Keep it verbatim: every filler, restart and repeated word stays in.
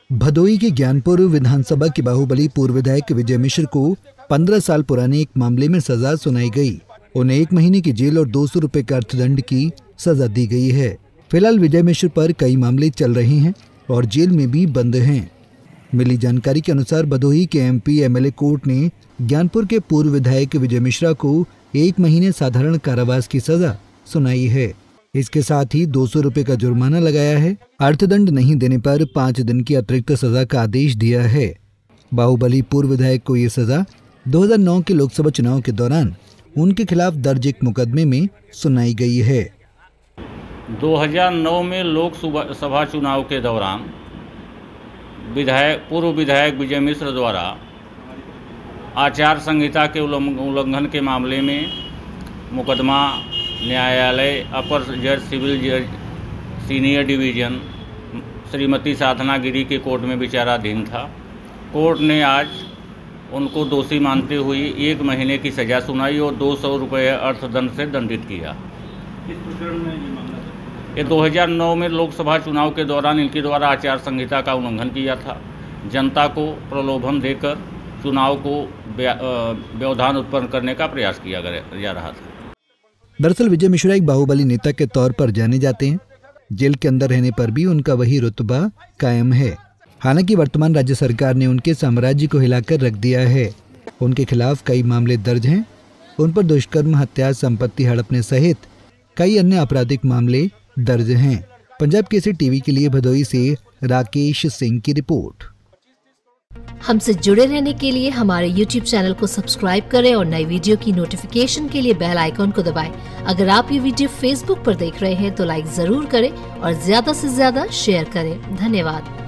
भदोई के ज्ञानपुर विधानसभा के बाहुबली पूर्व विधायक विजय मिश्र को पंद्रह साल पुराने एक मामले में सजा सुनाई गई। उन्हें एक महीने की जेल और दो सौ रुपए का अर्थदंड की सजा दी गई है। फिलहाल विजय मिश्र पर कई मामले चल रहे हैं और जेल में भी बंद हैं। मिली जानकारी के अनुसार भदोई के एमपी एमएलए कोर्ट ने ज्ञानपुर के पूर्व विधायक विजय मिश्रा को एक महीने साधारण कारावास की सजा सुनाई है। इसके साथ ही दो सौ रुपए का जुर्माना लगाया है। अर्थदंड नहीं देने पर पाँच दिन की अतिरिक्त सजा का आदेश दिया है। बाहुबली पूर्व विधायक को ये सजा दो हज़ार नौ के लोकसभा चुनाव के दौरान उनके खिलाफ दर्ज एक मुकदमे में सुनाई गई है। दो हज़ार नौ में लोकसभा चुनाव के दौरान विधायक पूर्व विधायक विजय मिश्र द्वारा आचार संहिता के उल्लंघन के मामले में मुकदमा न्यायालय अपर जज सिविल जज सीनियर डिवीजन श्रीमती साधना गिरी के कोर्ट में विचाराधीन था। कोर्ट ने आज उनको दोषी मानते हुए एक महीने की सज़ा सुनाई और दो सौ रुपये अर्थदंड से दंडित किया। इस प्रकरण में ये मामला ये दो हज़ार नौ में लोकसभा चुनाव के दौरान इनके द्वारा आचार संहिता का उल्लंघन किया था। जनता को प्रलोभन देकर चुनाव को व्यवधान उत्पन्न करने का प्रयास किया जा रहा था। दरअसल विजय मिश्रा एक बाहुबली नेता के तौर पर जाने जाते हैं। जेल के अंदर रहने पर भी उनका वही रुतबा कायम है। हालांकि वर्तमान राज्य सरकार ने उनके साम्राज्य को हिलाकर रख दिया है। उनके खिलाफ कई मामले दर्ज हैं। उन पर दुष्कर्म, हत्या, संपत्ति हड़पने सहित कई अन्य आपराधिक मामले दर्ज हैं। पंजाब केसरी टीवी के लिए भदोई से राकेश सिंह की रिपोर्ट। हमसे जुड़े रहने के लिए हमारे यूट्यूब चैनल को सब्सक्राइब करें और नई वीडियो की नोटिफिकेशन के लिए बेल आइकॉन को दबाएं। अगर आप ये वीडियो फेसबुक पर देख रहे हैं तो लाइक जरूर करें और ज्यादा से ज्यादा शेयर करें। धन्यवाद।